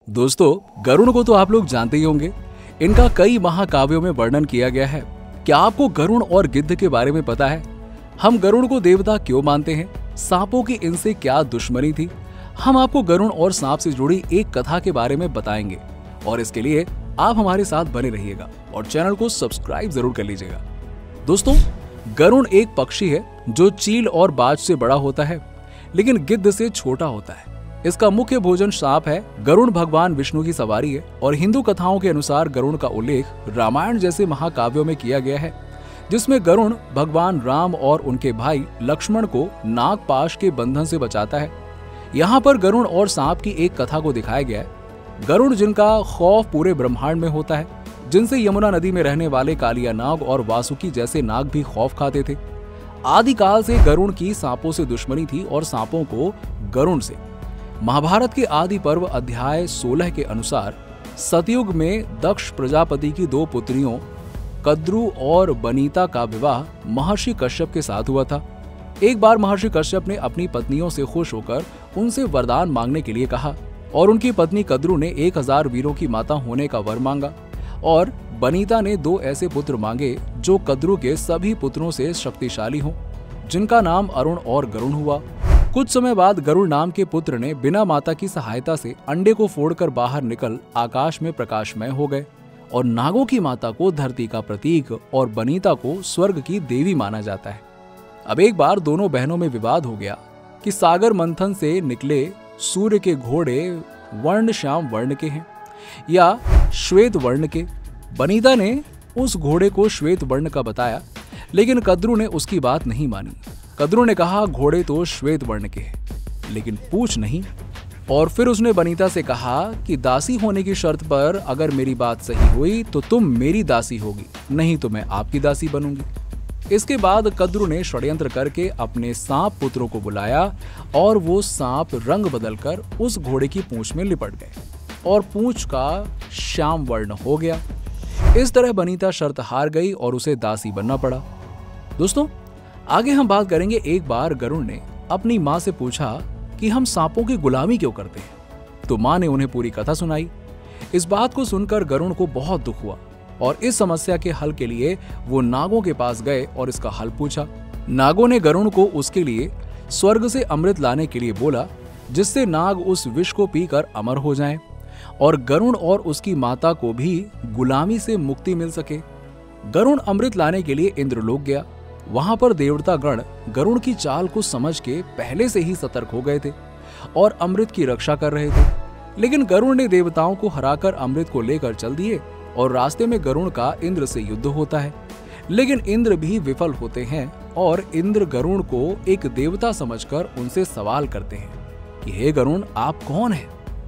दोस्तों, गरुड़ को तो आप लोग जानते ही होंगे। इनका कई महाकाव्यों में वर्णन किया गया है। क्या आपको गरुड़ और गिद्ध के बारे में पता है? हम गरुड़ को देवता क्यों मानते हैं? सांपों की इनसे क्या दुश्मनी थी? हम आपको गरुड़ और सांप से जुड़ी एक कथा के बारे में बताएंगे और इसके लिए आप हमारे साथ बने रहिएगा और चैनल को सब्सक्राइब जरूर कर लीजिएगा। दोस्तों, गरुड़ एक पक्षी है जो चील और बाज से बड़ा होता है, लेकिन गिद्ध से छोटा होता है। इसका मुख्य भोजन सांप है। गरुड़ भगवान विष्णु की सवारी है और हिंदू कथाओं के अनुसार गरुड़ का उल्लेख रामायण जैसे महाकाव्यों में किया गया है, जिसमें गरुड़ भगवान राम और उनके भाई लक्ष्मण को नागपाश के बंधन से बचाता है। यहाँ पर गरुड़ और सांप की एक कथा को दिखाया गया है। गरुड़ जिनका खौफ पूरे ब्रह्मांड में होता है, जिनसे यमुना नदी में रहने वाले कालिया नाग और वासुकी जैसे नाग भी खौफ खाते थे। आदिकाल से गरुड़ की सांपों से दुश्मनी थी और सांपों को गरुड़ से। महाभारत के आदि पर्व अध्याय 16 के अनुसार सतयुग में दक्ष प्रजापति की दो पुत्रियों कद्रु और बनीता का विवाह महर्षि कश्यप के साथ हुआ था। एक बार महर्षि कश्यप ने अपनी पत्नियों से खुश होकर उनसे वरदान मांगने के लिए कहा और उनकी पत्नी कद्रु ने 1000 वीरों की माता होने का वर मांगा और बनीता ने 2 ऐसे पुत्र मांगे जो कद्रु के सभी पुत्रों से शक्तिशाली हों, जिनका नाम अरुण और गरुड़ हुआ। कुछ समय बाद गरुड़ नाम के पुत्र ने बिना माता की सहायता से अंडे को फोड़कर बाहर निकल आकाश में प्रकाशमय हो गए और नागों की माता को धरती का प्रतीक और बनीता को स्वर्ग की देवी माना जाता है। अब एक बार दोनों बहनों में विवाद हो गया कि सागर मंथन से निकले सूर्य के घोड़े वर्ण श्याम वर्ण के हैं या श्वेत वर्ण के। बनीता ने उस घोड़े को श्वेत वर्ण का बताया, लेकिन कद्रु ने उसकी बात नहीं मानी। कद्रु ने कहा घोड़े तो श्वेत वर्ण के हैं, लेकिन पूछ नहीं। और फिर उसने बनीता से कहा कि दासी होने की शर्त पर अगर मेरी बात सही हुई तो तुम मेरी दासी होगी, नहीं तो मैं आपकी दासी बनूंगी। इसके बाद कद्रु ने षड्यंत्र करके अपने सांप पुत्रों को बुलाया और वो सांप रंग बदलकर उस घोड़े की पूंछ में लिपट गए और पूंछ का श्याम वर्ण हो गया। इस तरह बनीता शर्त हार गई और उसे दासी बनना पड़ा। दोस्तों, आगे हम बात करेंगे। एक बार गरुड़ ने अपनी माँ से पूछा कि हम सांपों की गुलामी क्यों करते हैं, तो माँ ने उन्हें पूरी कथा सुनाई। इस बात को सुनकर गरुड़ को बहुत दुख हुआ और इस समस्या के हल के लिए वो नागों के पास गए और इसका हल पूछा। नागों ने गरुड़ को उसके लिए स्वर्ग से अमृत लाने के लिए बोला, जिससे नाग उस विष को पीकर अमर हो जाएं और गरुड़ और उसकी माता को भी गुलामी से मुक्ति मिल सके। गरुड़ अमृत लाने के लिए इंद्रलोक गया। वहां पर देवता गण गरुड़ की चाल को समझ के पहले से ही सतर्क हो गए थे और अमृत की रक्षा कर रहे थे, लेकिन गरुड़ ने देवताओं को हराकर अमृत को लेकर चल दिए और रास्ते में गरुड़ का इंद्र से युद्ध होता है, लेकिन इंद्र भी विफल होते हैं और इंद्र गरुड़ को एक देवता समझकर उनसे सवाल करते हैं कि हे गरुड़, आप कौन हैं?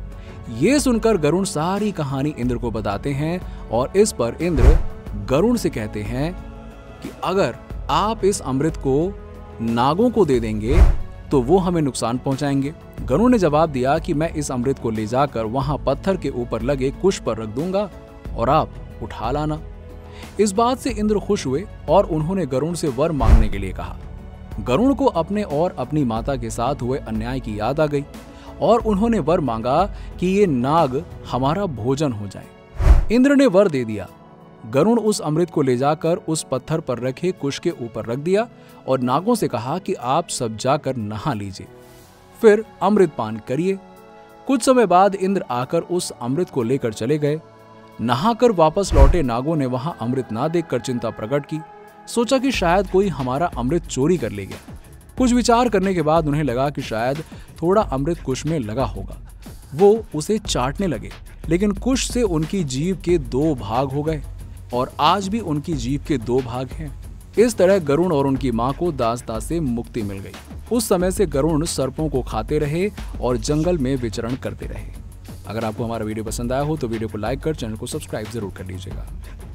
ये सुनकर गरुड़ सारी कहानी इंद्र को बताते हैं और इस पर इंद्र गरुड़ से कहते हैं कि अगर आप इस अमृत को नागों को दे देंगे तो वो हमें नुकसान पहुंचाएंगे। गरुड़ ने जवाब दिया कि मैं इस अमृत को ले जाकर वहां पत्थर के ऊपर लगे कुश पर रख दूंगा और आप उठा लाना। इस बात से इंद्र खुश हुए और उन्होंने गरुड़ से वर मांगने के लिए कहा। गरुड़ को अपने और अपनी माता के साथ हुए अन्याय की याद आ गई और उन्होंने वर मांगा कि ये नाग हमारा भोजन हो जाए। इंद्र ने वर दे दिया। गरुड़ उस अमृत को ले जाकर उस पत्थर पर रखे कुश के ऊपर रख दिया और नागों से कहा कि आप सब जाकर नहा लीजिए, फिर अमृत पान करिए। कुछ समय बाद इंद्र आकर उस अमृत को लेकर चले गए। नहाकर वापस लौटे नागों ने वहां अमृत ना देखकर चिंता प्रकट की। सोचा कि शायद कोई हमारा अमृत चोरी कर ले गया। कुछ विचार करने के बाद उन्हें लगा कि शायद थोड़ा अमृत कुश में लगा होगा। वो उसे चाटने लगे, लेकिन कुश से उनकी जीभ के 2 भाग हो गए और आज भी उनकी जीभ के 2 भाग हैं। इस तरह गरुड़ और उनकी मां को दासता से मुक्ति मिल गई। उस समय से गरुड़ सर्पों को खाते रहे और जंगल में विचरण करते रहे। अगर आपको हमारा वीडियो पसंद आया हो तो वीडियो को लाइक कर चैनल को सब्सक्राइब जरूर कर लीजिएगा।